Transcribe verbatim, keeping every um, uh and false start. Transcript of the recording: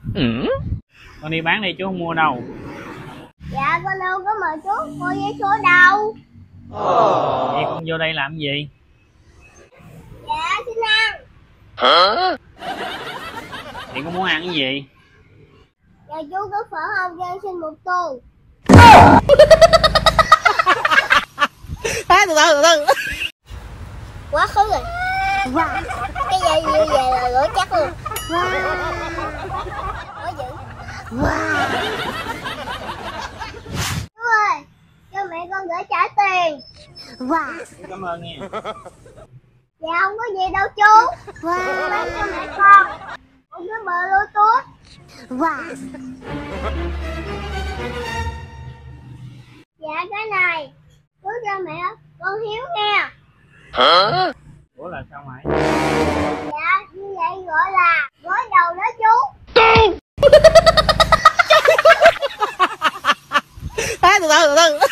Ừ. Con đi bán đi chú không mua đâu. Dạ con đâu có mời chú mua vé số đâu. Vậy con vô đây làm gì? Dạ xin ăn. Hả? Thì con muốn ăn cái gì? Dạ chú có phở không cho em xin một tô. À, từ từ từ từ. Quá khứ rồi. Wow. Cái gì như vậy là lửa chắc luôn. Wow. Có dữ. Wow. Chú ơi, cho mẹ con gửi trả tiền. Wow. Cảm ơn nha. Dạ không có gì đâu chú. Wow. Bán cho mẹ con một cái bờ Bluetooth. Wow. Dạ cái này chú cho mẹ con Hiếu nghe. Hả? Ủa là sao mày? Dạ như vậy gọi là gối đầu đó chú. À, từ từ từ từ.